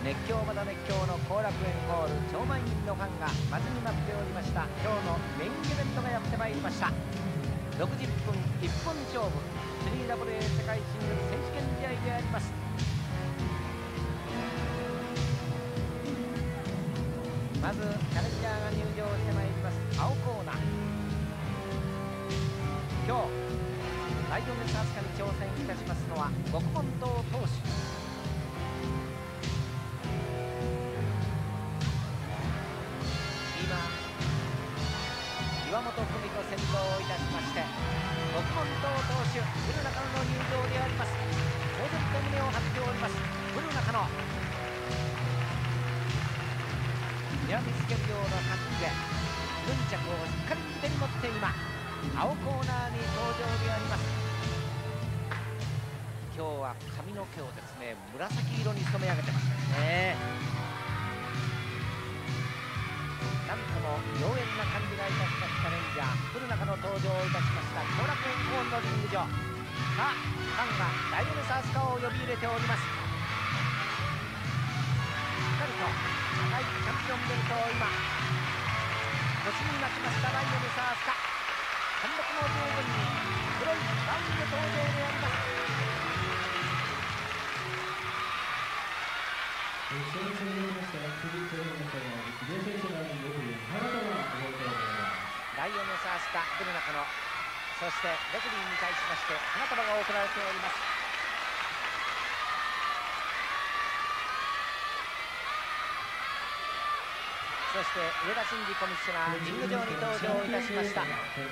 熱狂まだ熱狂の後楽園ホール、超満員のファンが待ちに待っておりました今日のメインイベントがやってまいりました。60分一本勝負 3WA 世界シングル選手権試合であります。まずチャレンジャーが入場してまいります。青コーナー、今日ライオネスアスカに挑戦いたしますのは極門島投手。今岩本久美子先導をいたしまして極門島投手古中野の入場であります。当然と胸を張っております古中野。ニラミスケるような感じでヌンチャクをしっかり手に持って今青コーナーに登場であります。今日は髪の毛をですね紫色に染め上げてますね。なんとも妖艶な感じがいたしましたレンジャー古中の登場をいたしました後楽園ホールのリング上。さあファンがライオネスアスカを呼び入れております。しっかりと長いチャンピオンベルトを今腰に巻きましたライオネスアスカ。貫禄も十分に黒いガウンで登場であります。ライオネスアスカ古中野、そしてレフェリーに対しまして花束が贈られております。そして上田真司コミッショナーリング上に登場いたしました。さ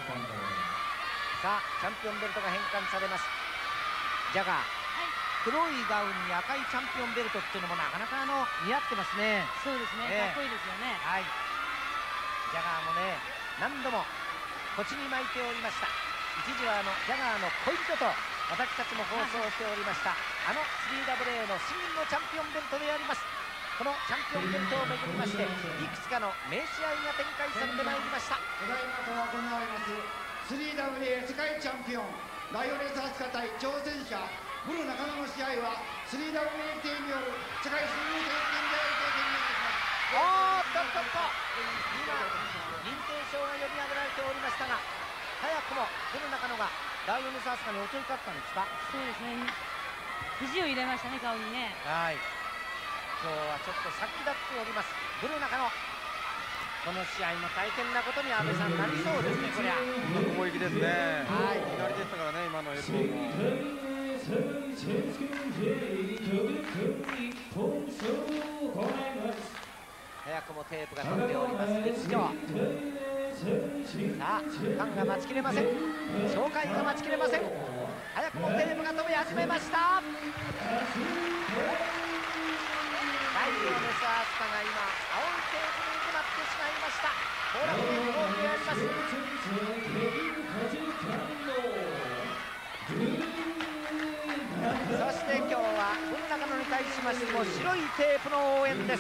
あチャンピオンベルトが返還されます。ジャガー、黒いガウンに赤いチャンピオンベルトっていうのもなかなか似合ってますね。 そうですね、かっこいいですよね。 はい、ジャガーもね何度も腰に巻いておりました。一時はジャガーの恋人と私たちも放送しておりました3WA のシングルのチャンピオンベルトであります。このチャンピオンベルトをめぐりましていくつかの名試合が展開されてまいりました。 ただいまから行われます 3WA 世界チャンピオンライオネスアスカ対挑戦者古中野の試合は 3WA 系による世界シングル選手権であると宣言いたします。 今認定証が呼び上げられておりましたが早くも古中野がライオネスアスカに襲いかったんですか。 そうですね、肘を入れましたね、顔にね。 はい、今日はちょっと先立っております古中野。この試合も大変なことに阿部さんなりそうですね。こりゃ攻撃ですね。 はい、 左でしたからね、今のエルボーも。 早くもテープが飛んでおりますリング上。さあファンが待ちきれません、紹介が待ちきれません。早くもテープが飛び始めました。ライオネスアスカが今青いテープに埋まってしまいました。後楽園ホールであります。そして今日は古中野に対しましても白いテープの応援です。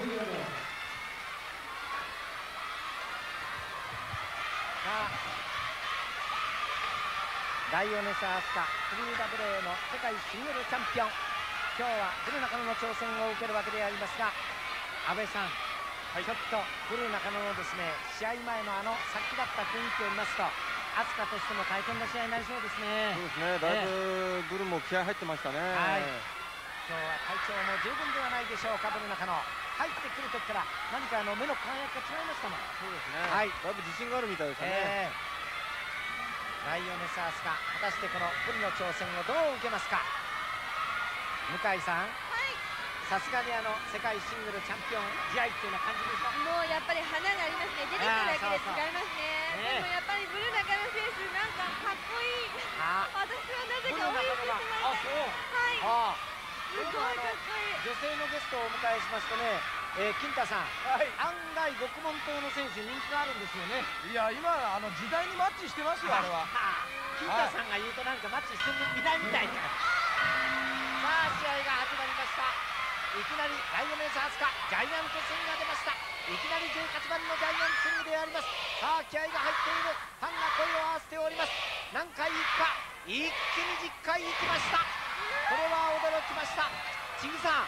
ライオネスアスカ 3WA の世界シングルチャンピオン、今日は古中野の挑戦を受けるわけでありますが阿部さん、ちょっと古中野のですね試合前のさっきだった雰囲気を見ますとアスカとしても大変な試合になりそうですね。 そうですね、だいぶブルも気合入ってましたね。 はい、今日は体調も十分ではないでしょうか。古中野入ってくる時から何か目の輝きが違いましたもん。 そうですね、 はい、 だいぶ自信があるみたいですね。 ライオネスアスカ、果たしてこのブルの挑戦をどう受けますか。向井さん、さすがに世界シングルチャンピオン試合っていうような感じでしょ。 もうやっぱり花がありますね。出てくるだけで違いますね。でもやっぱりブル中野選手なんかかっこいい。私はなぜか応援してしまいました。はい。すごいかっこいい。 女性のゲストをお迎えしますとね、金太さん、案外極門島の選手人気があるんですよね。 いや、今時代にマッチしてますよ、あれは。 金太さんが言うとなんかマッチしてみないみたいな。さあ試合が始まりました。いきなりライオネスアスカジャイアントスイングが出ました。いきなり18番のジャイアントスイングであります。さあ気合が入っている。ファンが声を合わせております。何回いくか。一気に10回いきました。これは驚きました。ちぎさん、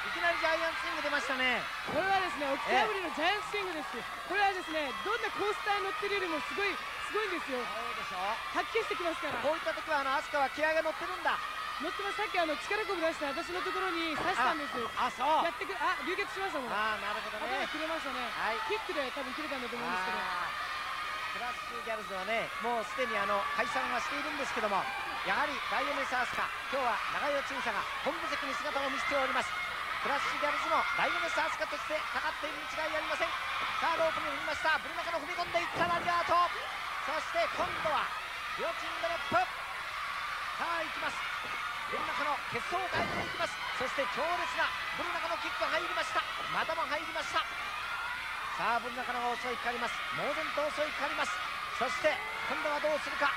きなりジャイアンツスイング出ましたね。 これはですね、沖縄ぶりのジャイアンツスイングです。これはですね、どんなコースターに乗ってるよりもすごいんですよ。 そうでしょ。 はっきりしてきますから。 こういった時は飛鳥は気合が乗ってるんだ。 乗ってます。さっき力こぶ出して私のところに刺したんです。 あ、そう。 やってく流血しましたもん。 ああ、なるほどね。 頭切れましたね。 はい。 キックで多分切れたんだと思うんですけど。 クラッシュギャルズはね、もうすでに解散はしているんですけども、やはりライオネスアスカ、今日は長与千佐が本部席に姿を見せております。クラッシュギャルズのライオネスアスカとしてかかっているに違いありません。さあロープに踏みました。ブル中野踏み込んでいったラリアート。そして今度は両チンドロップ。さあ行きます。ブル中野決勝を変えていきます。そして強烈なブル中野キック入りました。またも入りました。さあブル中野が襲いかかります。猛然と襲いかかります。そして今度はどうするか。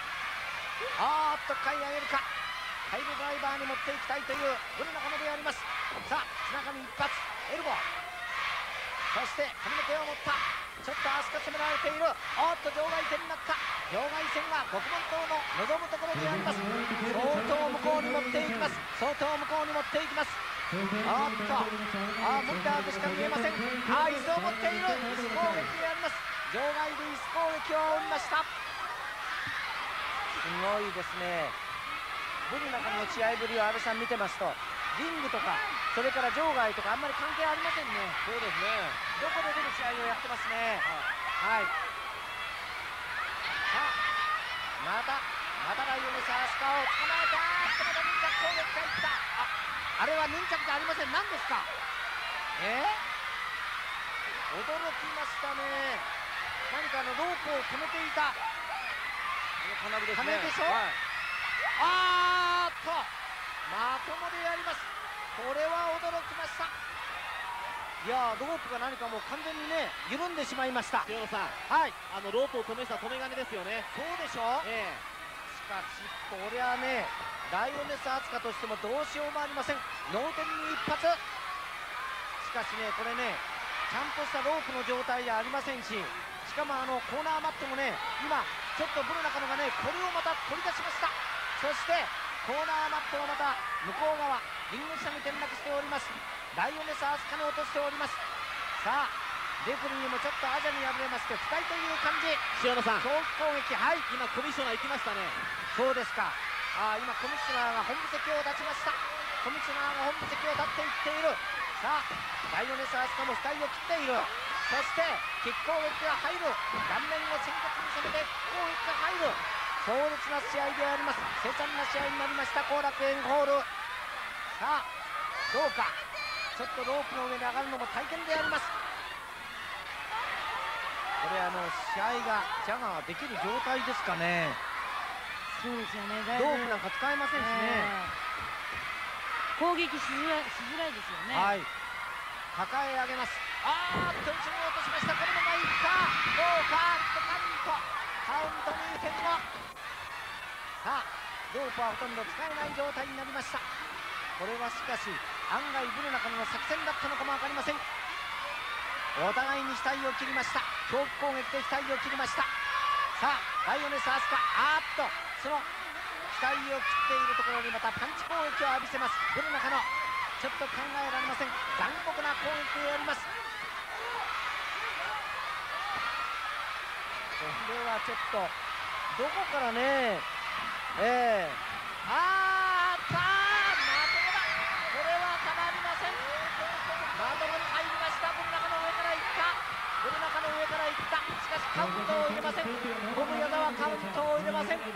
買い上げるか。ハイルドライバーに持っていきたいというブル中野であります。さあ綱上一発エルボー。そして髪の毛を持った。ちょっと足が攻められている。場外戦になった。場外戦が国門島の望むところであります。相当向こうに持っていきます。相当向こうに持っていきます。モニターでしか見えません。椅子を持っている。椅子攻撃であります。場外で椅子攻撃を織りました。すごいですね。ブル中の試合ぶりを安倍さん見てますと、リングとかそれから場外とかあんまり関係ありませんね。 そうですね。 どこで出る試合をやってますね。はい。さあまたライオネスアスカを捕まえた。またヌンチャク攻撃がいった。あれはヌンチャクじゃありません。何ですか。驚きましたね。何かロープを止めていた。 金具ですね。 金でしょ。まともでやります。これは驚きました。いやロープが何かもう完全にね緩んでしまいました。 塩野さん、 はい、 ロープを止めた止め金ですよね。 そうでしょ。しかしこれはねライオネスアスカとしてもどうしようもありません。脳天に一発。しかしねこれねちゃんとしたロープの状態じゃありませんし、しかもコーナーマットもね今ちょっとブル中野がねこれをまた取り出しました。そしてコーナーマットがまた向こう側リング下に転落しております。ライオネスアスカに落としております。さあレフェリーもちょっとアジャに敗れまして不快という感じ。 塩野さん、 恐怖攻撃。はい、 今コミッショナー行きましたね。 そうですか。今コミッショナーが本部席を立ちました。コミッショナーが本部席を立っていっている。さあライオネスアスカも額を切っている。そしてキック攻撃が入る。顔面を先決に攻めて攻撃が入る。強烈な試合であります。凄惨な試合になりました後楽園ホール。さあどうか。ちょっとロープの上に上がるのも大変であります。これ試合がジャガーできる状態ですかね。 そうですよね。 ロープなんか使えませんしね。 攻撃しづらいですよね。 はい、抱え上げます。後ろに落としました。このままいったどうか。カウント2点後。さあロープはほとんど使えない状態になりました。これはしかし案外ブル中野の作戦だったのかも分かりません。お互いに額を切りました。恐怖攻撃で額を切りました。さあライオネスアスカその額を切っているところにまたパンチ攻撃を浴びせます。ブル中野ちょっと考えられません。残酷な攻撃をやります。これはちょっとどこからねまともだ。これはたまりません。まともに入りました。ブル中野上からいった。ブル中野上からいった。しかしカウントを入れません。ボブ矢田はカウントを入れません。い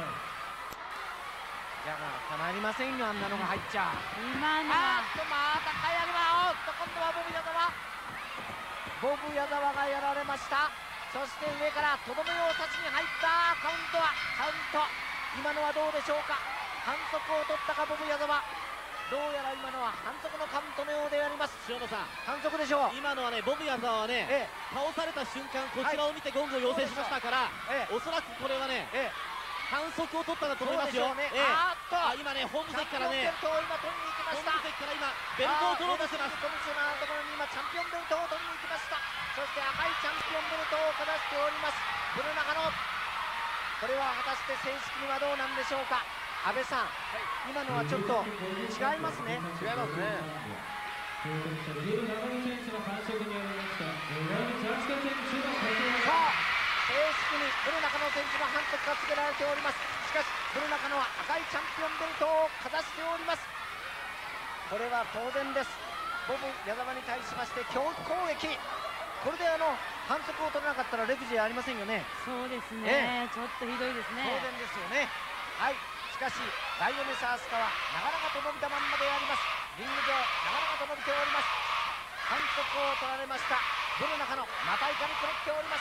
やたまりませんよ。あんなのが入っちゃう。 今のはまた買い上げま今度はボブ矢沢がやられました。そして上からとどめを刺しに入ったカウント。今のはどうでしょうか。反則を取ったかボブ矢沢。どうやら今のは反則のカウントのようであります。 塩野さん、 反則でしょう。 今のはねボブ矢沢はね、倒された瞬間こちらを見てゴングを要請しましたから、おそらくこれはね、反則を取ったんだと思いますよ。今ね本部席からね、 チャンピオンベルトを今取りに行きました。 本部席から今ベルトを取ろうとしてます。 コミッショナーのところに今チャンピオンベルトを取りに行きました。そして赤いチャンピオンベルトをかざしておりますブル中野。これは果たして正式にはどうなんでしょうか。安倍さん、今のはちょっと違いますね。 違いますね。 正式にブル中野選手の反則がつけられております。しかしブル中野は赤いチャンピオンベルトをかざしております。これは当然です。ボブ矢沢に対しまして強攻撃、これで反則を取らなかったらレフジありませんよね。 そうですね、ちょっとひどいですね。 当然ですよね。はい、しかしバイオネスアスカは長々と伸びたまんまであります。リング上長々と伸びております。反則を取られました。ブル中野またいかに狂っております。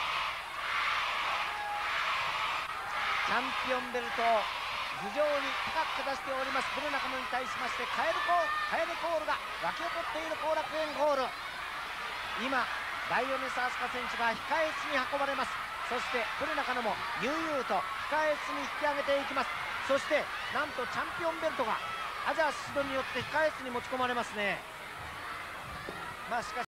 チャンピオンベルトを頭上に高くかざしておりますブル中野に対しましてカエデコールが沸き起こっている後楽園ホール。今バイオネスアスカ選手が控え室に運ばれます。そしてブル中野も悠々と控え室に引き上げていきます。そしてなんとチャンピオンベルトがアジャーシドによって控え室に持ち込まれますね。まあしかし